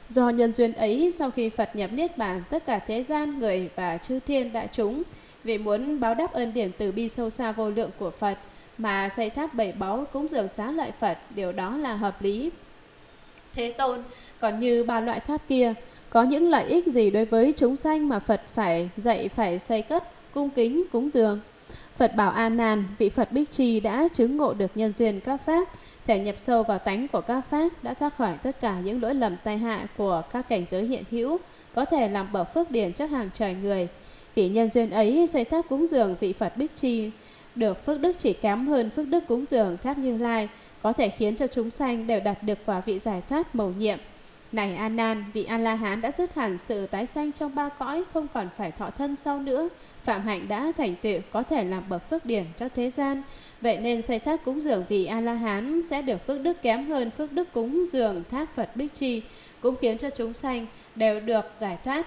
Do nhân duyên ấy, sau khi Phật nhập Niết Bàn, tất cả thế gian, người và chư thiên đại chúng vì muốn báo đáp ơn điển từ bi sâu xa vô lượng của Phật mà xây tháp bảy báu cúng dường xá lợi Phật, điều đó là hợp lý. Thế Tôn, còn như ba loại tháp kia, có những lợi ích gì đối với chúng sanh mà Phật phải dạy phải xây cất, cung kính, cúng dường? Phật bảo A Nan, vị Phật Bích Chi đã chứng ngộ được nhân duyên các pháp, thể nhập sâu vào tánh của các pháp, đã thoát khỏi tất cả những lỗi lầm tai hại của các cảnh giới hiện hữu, có thể làm bậc phước điển cho hàng trời người. Vì nhân duyên ấy, xây tháp cúng dường vị Phật Bích Chi được phước đức chỉ kém hơn phước đức cúng dường tháp Như Lai, có thể khiến cho chúng sanh đều đạt được quả vị giải thoát mầu nhiệm. Này A Nan, vị A La Hán đã dứt hẳn sự tái sanh trong ba cõi, không còn phải thọ thân sau nữa. Phạm hạnh đã thành tựu, có thể làm bậc phước điển cho thế gian. Vậy nên xây tháp cúng dường vị A La Hán sẽ được phước đức kém hơn phước đức cúng dường tháp Phật Bích Chi, cũng khiến cho chúng sanh đều được giải thoát.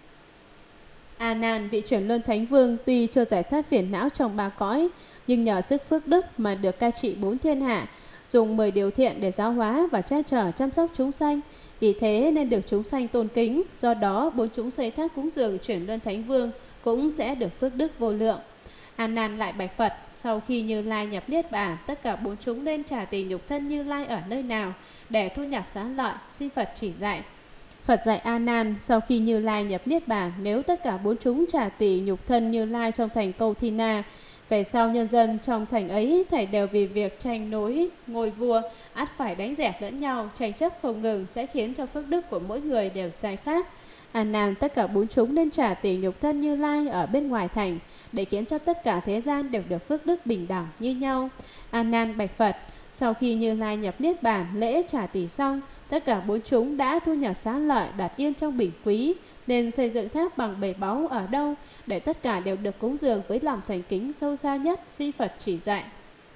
A Nan, vị Chuyển Luân Thánh Vương tuy chưa giải thoát phiền não trong ba cõi, nhưng nhờ sức phước đức mà được cai trị bốn thiên hạ, dùng 10 điều thiện để giáo hóa và che chở chăm sóc chúng sanh. Vì thế nên được chúng sanh tôn kính. Do đó bốn chúng xây tháp cúng dường Chuyển Luân Thánh Vương cũng sẽ được phước đức vô lượng. A Nan lại bạch Phật, sau khi Như Lai nhập Niết Bàn, tất cả bốn chúng nên trả tỳ nhục thân Như Lai ở nơi nào để thu nhặt xá lợi, xin Phật chỉ dạy. Phật dạy A Nan, sau khi Như Lai nhập Niết Bàn, nếu tất cả bốn chúng trả tỳ nhục thân Như Lai trong thành Câu Thi Na, về sau nhân dân trong thành ấy thảy đều vì việc tranh nối ngôi vua, ắt phải đánh dẹp lẫn nhau, tranh chấp không ngừng sẽ khiến cho phước đức của mỗi người đều sai khác. A Nan, tất cả bốn chúng nên trả tỳ nhục thân Như Lai ở bên ngoài thành, để khiến cho tất cả thế gian đều được phước đức bình đẳng như nhau. A Nan bạch Phật, sau khi Như Lai nhập Niết Bàn, lễ trả tỳ xong, tất cả bốn chúng đã thu nhặt xá lợi đặt yên trong bình quý, nên xây dựng tháp bằng 7 báu ở đâu để tất cả đều được cúng dường với lòng thành kính sâu xa nhất, xin Phật chỉ dạy.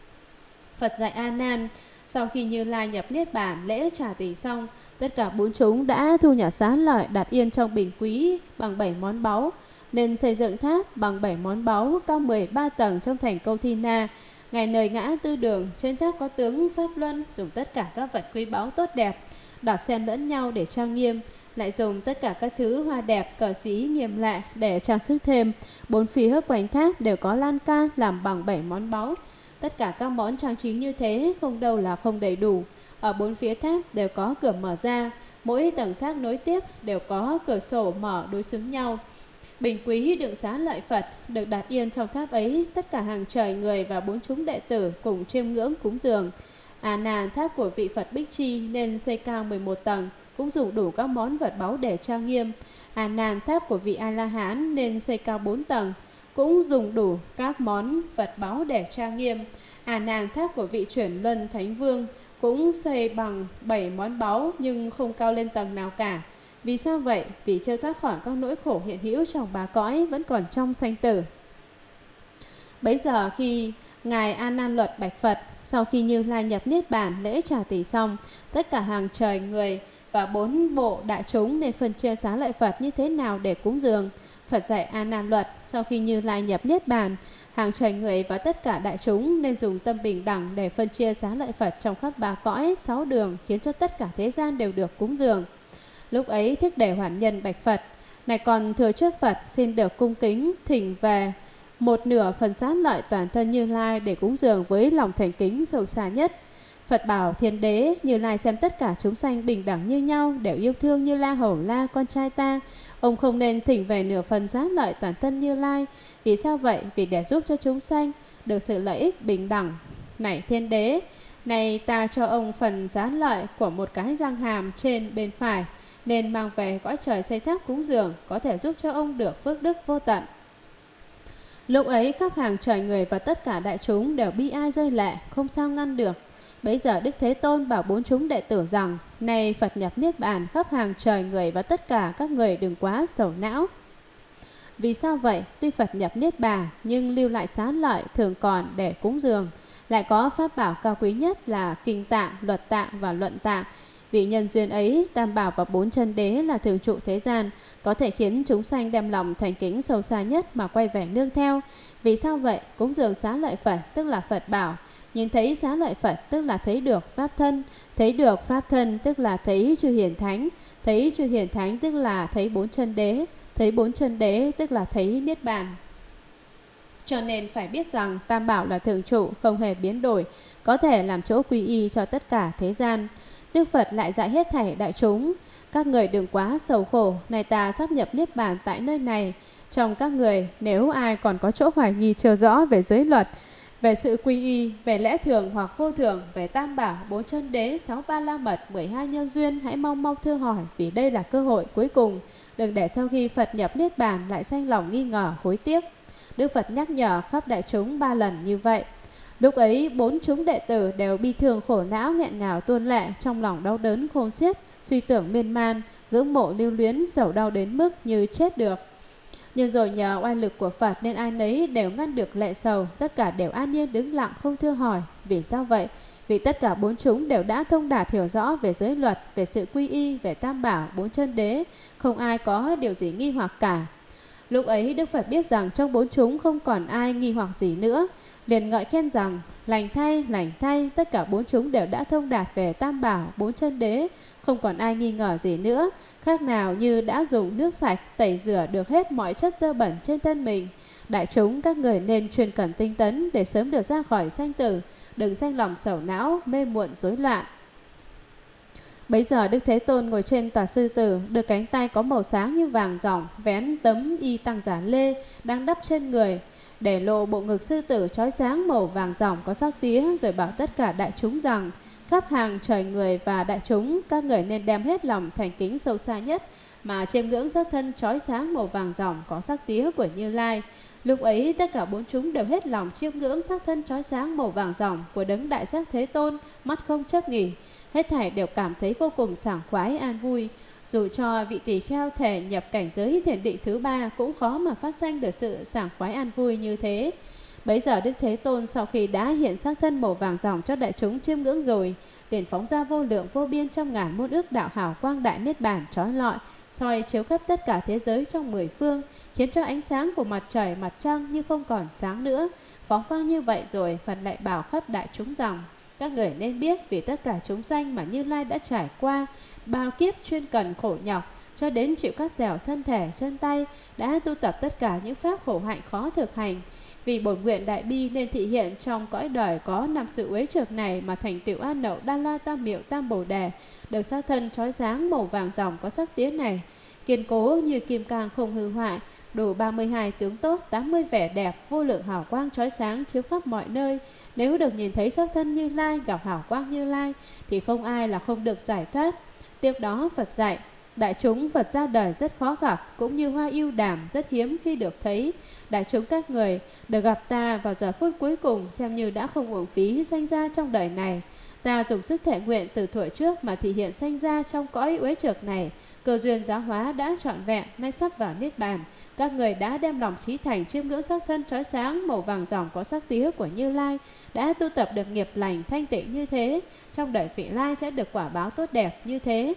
Phật dạy A Nan, sau khi Như Lai nhập Niết Bàn, lễ trả tỳ xong, tất cả bốn chúng đã thu nhặt xá lợi đặt yên trong bình quý bằng 7 món báu, nên xây dựng tháp bằng 7 món báu cao 13 tầng trong thành Câu Thi Na. Ngày nơi ngã tư đường, trên tháp có tướng Pháp Luân, dùng tất cả các vật quý báu tốt đẹp đặt xen lẫn nhau để trang nghiêm, lại dùng tất cả các thứ hoa đẹp, cờ xí nghiêm lệ để trang sức thêm. Bốn phía quanh tháp đều có lan can làm bằng 7 món báu. Tất cả các món trang trí như thế không đâu là không đầy đủ. Ở bốn phía tháp đều có cửa mở ra, mỗi tầng tháp nối tiếp đều có cửa sổ mở đối xứng nhau. Bình quý đựng xá lợi Phật được đặt yên trong tháp ấy, tất cả hàng trời người và bốn chúng đệ tử cùng chiêm ngưỡng cúng dường. A Nan, tháp của vị Phật Bích Chi nên xây cao 11 tầng, cũng dùng đủ các món vật báu để trang nghiêm. A Nan, tháp của vị A La Hán nên xây cao 4 tầng, cũng dùng đủ các món vật báu để trang nghiêm. A Nan, tháp của vị Chuyển Luân Thánh Vương cũng xây bằng 7 món báu nhưng không cao lên tầng nào cả. Vì sao vậy? Vì chưa thoát khỏi các nỗi khổ hiện hữu trong ba cõi, vẫn còn trong sanh tử. Bấy giờ khi Ngài A Nan Luật bạch Phật, sau khi Như Lai nhập Niết Bàn, lễ trả tỳ xong, tất cả hàng trời người và bốn bộ đại chúng nên phân chia xá lợi Phật như thế nào để cúng dường. Phật dạy A Nan Luật, sau khi Như Lai nhập Niết Bàn, hàng trời người và tất cả đại chúng nên dùng tâm bình đẳng để phân chia xá lợi Phật trong khắp ba cõi, 6 đường, khiến cho tất cả thế gian đều được cúng dường. Lúc ấy Thích Để Hoàn Nhân bạch Phật, này còn thừa trước Phật xin được cung kính thỉnh về một nửa phần xá lợi toàn thân Như Lai để cúng dường với lòng thành kính sâu xa nhất. Phật bảo Thiên Đế, Như Lai xem tất cả chúng sanh bình đẳng như nhau, đều yêu thương Như La Hầu La con trai ta. Ông không nên thỉnh về nửa phần xá lợi toàn thân Như Lai. Vì sao vậy? Vì để giúp cho chúng sanh được sự lợi ích bình đẳng. Này Thiên Đế, này ta cho ông phần xá lợi của một cái răng hàm trên bên phải, nên mang về cõi trời xây tháp cúng dường, có thể giúp cho ông được phước đức vô tận. Lúc ấy khắp hàng trời người và tất cả đại chúng đều bi ai rơi lệ, không sao ngăn được. Bấy giờ Đức Thế Tôn bảo bốn chúng đệ tử rằng, này Phật nhập Niết Bàn, khắp hàng trời người và tất cả các người đừng quá sầu não. Vì sao vậy? Tuy Phật nhập Niết Bàn nhưng lưu lại xá lợi thường còn để cúng dường. Lại có pháp bảo cao quý nhất là Kinh Tạng, Luật Tạng và Luận Tạng. Vì nhân duyên ấy, Tam Bảo và bốn chân đế là thường trụ thế gian, có thể khiến chúng sanh đem lòng thành kính sâu xa nhất mà quay về nương theo. Vì sao vậy? Cúng dường xá lợi Phật tức là Phật bảo, Nhìn thấy xá lợi Phật tức là thấy được Pháp thân, thấy được Pháp thân tức là thấy chư hiền thánh, thấy chư hiền thánh tức là thấy bốn chân đế, thấy bốn chân đế tức là thấy Niết Bàn. Cho nên phải biết rằng Tam Bảo là thường trụ, không hề biến đổi, có thể làm chỗ quy y cho tất cả thế gian. Đức Phật lại dạy hết thảy đại chúng: các người đừng quá sầu khổ, này ta sắp nhập Niết Bàn tại nơi này. Trong các người, nếu ai còn có chỗ hoài nghi chưa rõ về giới luật, về sự quy y, về lẽ thường hoặc vô thường, về Tam Bảo, bốn chân đế, 6 ba la mật, 12 nhân duyên, hãy mau mau thưa hỏi, vì đây là cơ hội cuối cùng. Đừng để sau khi Phật nhập Niết Bàn lại sanh lòng nghi ngờ, hối tiếc. Đức Phật nhắc nhở khắp đại chúng 3 lần như vậy. Lúc ấy 4 chúng đệ tử đều bi thương khổ não, nghẹn ngào tuôn lệ, trong lòng đau đớn khôn xiết, suy tưởng miên man, ngưỡng mộ lưu luyến, sầu đau đến mức như chết được. Nhưng rồi nhờ oai lực của Phật nên ai nấy đều ngăn được lệ sầu, tất cả đều an nhiên đứng lặng không thưa hỏi. Vì sao vậy? Vì tất cả 4 chúng đều đã thông đạt hiểu rõ về giới luật, về sự quy y, về Tam Bảo, 4 chân đế, không ai có điều gì nghi hoặc cả. Lúc ấy Đức Phật biết rằng trong 4 chúng không còn ai nghi hoặc gì nữa, liền ngợi khen rằng: lành thay, tất cả 4 chúng đều đã thông đạt về Tam Bảo, 4 chân đế, không còn ai nghi ngờ gì nữa, khác nào như đã dùng nước sạch tẩy rửa được hết mọi chất dơ bẩn trên thân mình. Đại chúng các người nên chuyên cẩn tinh tấn để sớm được ra khỏi sanh tử, đừng sanh lòng sầu não, mê muội rối loạn. Bấy giờ Đức Thế Tôn ngồi trên tòa sư tử, đưa cánh tay có màu sáng như vàng ròng, vén tấm y tăng giả lê đang đắp trên người, để lộ bộ ngực sư tử chói sáng màu vàng ròng có sắc tía, rồi bảo tất cả đại chúng rằng: khắp hàng trời người và đại chúng, các người nên đem hết lòng thành kính sâu xa nhất mà chiêm ngưỡng sắc thân chói sáng màu vàng ròng có sắc tía của Như Lai. Lúc ấy tất cả 4 chúng đều hết lòng chiêm ngưỡng sắc thân chói sáng màu vàng ròng của đấng đại giác Thế Tôn, mắt không chớp nghỉ, hết thảy đều cảm thấy vô cùng sảng khoái an vui. Dù cho vị tỳ kheo thể nhập cảnh giới thiền định thứ 3 cũng khó mà phát sanh được sự sảng khoái an vui như thế. Bấy giờ Đức Thế Tôn sau khi đã hiện sắc thân màu vàng ròng cho đại chúng chiêm ngưỡng rồi, liền phóng ra vô lượng vô biên trăm ngàn muôn ức đạo hào quang đại niết bàn chói lọi, soi chiếu khắp tất cả thế giới trong 10 phương, khiến cho ánh sáng của mặt trời mặt trăng như không còn sáng nữa. Phóng quang như vậy rồi, Phật lại bảo khắp đại chúng rằng: các người nên biết, vì tất cả chúng sanh mà Như Lai đã trải qua bao kiếp chuyên cần khổ nhọc, cho đến chịu cắt dẻo thân thể chân tay, đã tu tập tất cả những pháp khổ hạnh khó thực hành. Vì bổn nguyện đại bi nên thị hiện trong cõi đời có 5 sự uế trượt này mà thành tựu an đậu đa la tam miệu tam bồ đề, được sắc thân chói sáng màu vàng ròng có sắc tía này, kiên cố như kim cang không hư hoại, đủ 32 tướng tốt, 80 vẻ đẹp, vô lượng hào quang chói sáng chiếu khắp mọi nơi. Nếu được nhìn thấy sắc thân Như Lai, gặp hào quang Như Lai, thì không ai là không được giải thoát. Tiếp đó Phật dạy: đại chúng Phật ra đời rất khó gặp, cũng như hoa ưu đàm rất hiếm khi được thấy. Đại chúng các người được gặp ta vào giờ phút cuối cùng, xem như đã không uổng phí sanh ra trong đời này. Ta dùng sức thể nguyện từ thuở trước mà thị hiện sanh ra trong cõi uế trượt này, cơ duyên giáo hóa đã trọn vẹn, nay sắp vào niết bàn. Các người đã đem lòng trí thành chiêm ngưỡng sắc thân chói sáng màu vàng ròng có sắc tía của Như Lai, đã tu tập được nghiệp lành thanh tịnh như thế, trong đời vị lai sẽ được quả báo tốt đẹp như thế.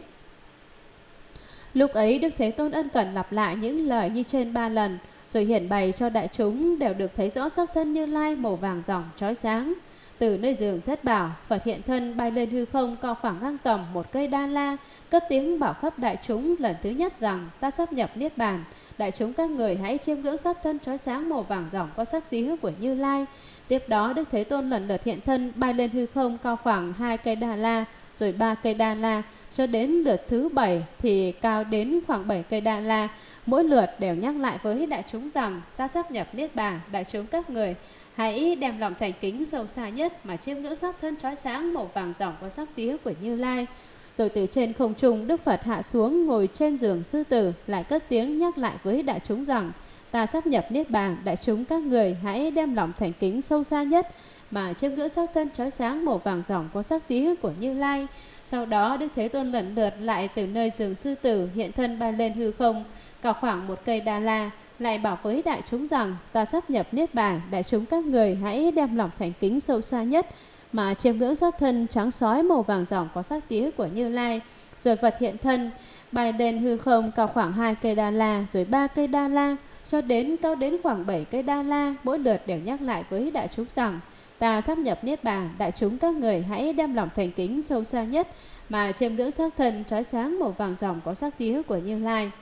Lúc ấy Đức Thế Tôn ân cần lặp lại những lời như trên 3 lần, rồi hiển bày cho đại chúng đều được thấy rõ sắc thân Như Lai màu vàng ròng chói sáng. Từ nơi giường thất bảo, Phật hiện thân bay lên hư không cao khoảng ngang tầm một cây đa la, cất tiếng bảo khắp đại chúng lần thứ nhất rằng: ta sắp nhập niết bàn, đại chúng các người hãy chiêm ngưỡng sắc thân chói sáng màu vàng ròng có sắc tía của Như Lai. Tiếp đó Đức Thế Tôn lần lượt hiện thân bay lên hư không cao khoảng 2 cây đa la, rồi 3 cây đa la, cho đến lượt thứ 7 thì cao đến khoảng 7 cây đa la. Mỗi lượt đều nhắc lại với đại chúng rằng: ta sắp nhập niết bàn, đại chúng các người hãy đem lòng thành kính sâu xa nhất mà chiêm ngưỡng sắc thân chói sáng màu vàng ròng có sắc tía của Như Lai. Rồi từ trên không trung Đức Phật hạ xuống ngồi trên giường sư tử, lại cất tiếng nhắc lại với đại chúng rằng: ta sắp nhập niết bàn, đại chúng các người hãy đem lòng thành kính sâu xa nhất mà chiêm ngưỡng sắc thân chói sáng màu vàng ròng có sắc tía của Như Lai. Sau đó Đức Thế Tôn lần lượt lại từ nơi giường sư tử hiện thân bay lên hư không cao khoảng một cây đa la, lại bảo với đại chúng rằng: ta sắp nhập niết bàn, đại chúng các người hãy đem lòng thành kính sâu xa nhất mà chiêm ngưỡng sắc thân trắng sói màu vàng ròng có sắc tía của Như Lai. Rồi Phật hiện thân bay lên hư không cao khoảng 2 cây đa la, rồi 3 cây đa la, cho đến cao đến khoảng 7 cây đa la, mỗi lượt đều nhắc lại với đại chúng rằng: ta sắp nhập niết bàn, đại chúng các người hãy đem lòng thành kính sâu xa nhất mà chiêm ngưỡng xác thân chói sáng màu vàng ròng có sắc tía của Như Lai.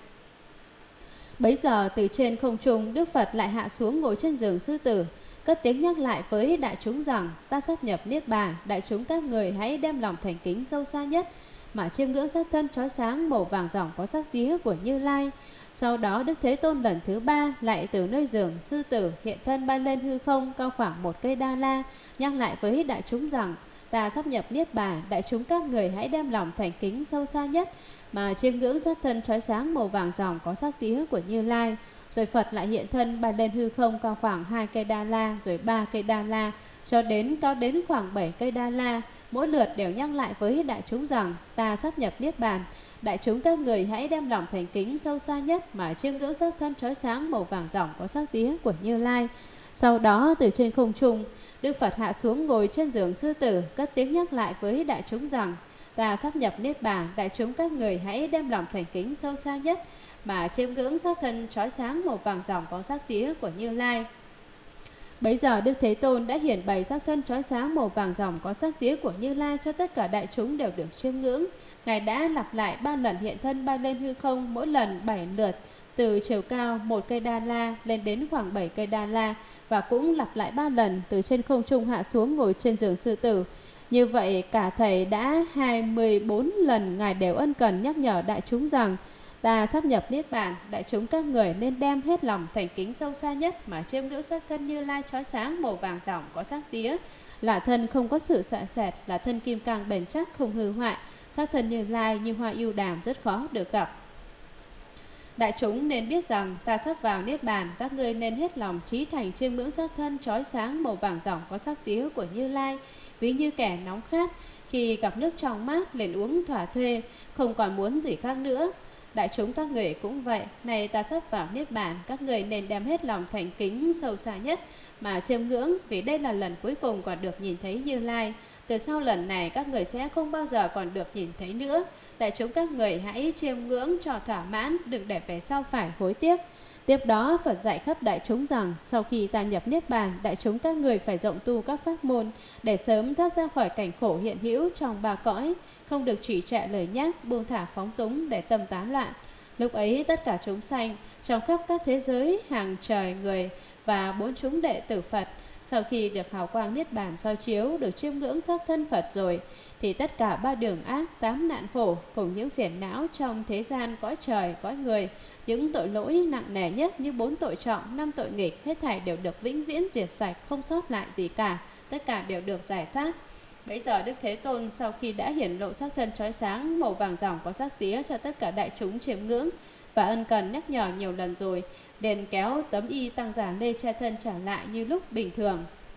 Bấy giờ từ trên không trung, Đức Phật lại hạ xuống ngồi trên giường sư tử, cất tiếng nhắc lại với đại chúng rằng: ta sắp nhập niết bàn, đại chúng các người hãy đem lòng thành kính sâu xa nhất mà chiêm ngưỡng sắc thân chói sáng màu vàng ròng có sắc tía của Như Lai. Sau đó Đức Thế Tôn lần thứ ba lại từ nơi giường sư tử hiện thân bay lên hư không cao khoảng 1 cây đa la, nhắc lại với đại chúng rằng: ta sắp nhập niết bàn, đại chúng các người hãy đem lòng thành kính sâu xa nhất mà chiêm ngưỡng sắc thân chói sáng màu vàng ròng có sắc tía của Như Lai. Rồi Phật lại hiện thân bay lên hư không cao khoảng 2 cây đa la, rồi 3 cây đa la, cho đến cao đến khoảng 7 cây đa la, mỗi lượt đều nhắc lại với đại chúng rằng: ta sắp nhập niết bàn, đại chúng các người hãy đem lòng thành kính sâu xa nhất mà chiêm ngưỡng sắc thân chói sáng màu vàng ròng có sắc tía của Như Lai. Sau đó từ trên không trung, Đức Phật hạ xuống ngồi trên giường sư tử, cất tiếng nhắc lại với đại chúng rằng: ta sắp nhập niết bàn, đại chúng các người hãy đem lòng thành kính sâu xa nhất mà chiêm ngưỡng sắc thân chói sáng màu vàng ròng có sắc tía của Như Lai. Bấy giờ Đức Thế Tôn đã hiển bày sắc thân chói sáng màu vàng ròng có sắc tía của Như Lai cho tất cả đại chúng đều được chiêm ngưỡng. Ngài đã lặp lại 3 lần hiện thân bay lên hư không, mỗi lần 7 lượt, từ chiều cao 1 cây đa la lên đến khoảng 7 cây đa la, và cũng lặp lại 3 lần từ trên không trung hạ xuống ngồi trên giường sư tử. Như vậy cả thầy đã 24 lần Ngài đều ân cần nhắc nhở đại chúng rằng: ta sắp nhập niết bàn, đại chúng các người nên đem hết lòng thành kính sâu xa nhất mà chiêm ngưỡng sắc thân Như Lai chói sáng màu vàng ròng có sắc tía, là thân không có sự sợ sệt, là thân kim cang bền chắc không hư hoại. Sắc thân Như Lai như hoa ưu đàm rất khó được gặp. Đại chúng nên biết rằng ta sắp vào niết bàn, các ngươi nên hết lòng trí thành chiêm ngưỡng sắc thân chói sáng màu vàng ròng có sắc tía của Như Lai. Ví như kẻ nóng khát, khi gặp nước trong mát liền uống thỏa thuê, không còn muốn gì khác nữa. Đại chúng các người cũng vậy, này ta sắp vào niết bàn, các người nên đem hết lòng thành kính sâu xa nhất mà chiêm ngưỡng, vì đây là lần cuối cùng còn được nhìn thấy Như Lai. Từ sau lần này các người sẽ không bao giờ còn được nhìn thấy nữa. Đại chúng các người hãy chiêm ngưỡng cho thỏa mãn, đừng để về sau phải hối tiếc. Tiếp đó Phật dạy khắp đại chúng rằng: sau khi ta nhập niết bàn, đại chúng các người phải rộng tu các pháp môn để sớm thoát ra khỏi cảnh khổ hiện hữu trong 3 cõi, không được chỉ trệ lời nhắc, buông thả phóng túng để tâm tán loạn. Lúc ấy tất cả chúng sanh trong khắp các thế giới, hàng trời người và 4 chúng đệ tử Phật, sau khi được hào quang niết bàn soi chiếu, được chiêm ngưỡng sắc thân Phật rồi, thì tất cả 3 đường ác, 8 nạn khổ cùng những phiền não trong thế gian, cõi trời, cõi người, những tội lỗi nặng nề nhất như 4 tội trọng, 5 tội nghịch, hết thảy đều được vĩnh viễn diệt sạch, không sót lại gì cả, tất cả đều được giải thoát. Bấy giờ Đức Thế Tôn sau khi đã hiển lộ sắc thân chói sáng màu vàng ròng có sắc tía cho tất cả đại chúng chiêm ngưỡng và ân cần nhắc nhở nhiều lần rồi, liền kéo tấm y tăng giả lê che thân trở lại như lúc bình thường.